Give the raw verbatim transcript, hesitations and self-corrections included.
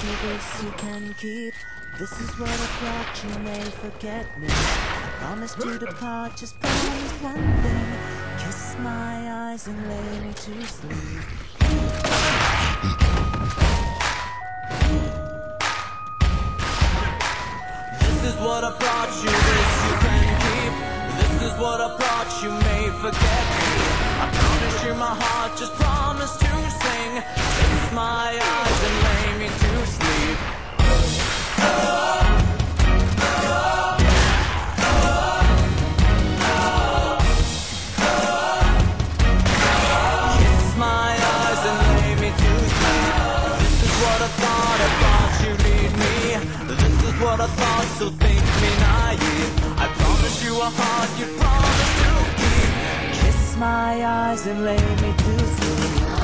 you this you can keep. This is what I brought you, may forget me. Promise to depart, just promise one thing. Kiss my eyes and lay me to sleep. This is what I brought you, this you can keep. This is what I brought you, may forget me. I promise you my heart, just promise to sing. Kiss my eyes and lay me to sleep. Kiss my eyes and lay me to sleep. This is what I thought, I thought you'd need me. This is what I thought, so think me naive. I promise you a heart you promise to keep. Kiss my eyes and lay me to sleep.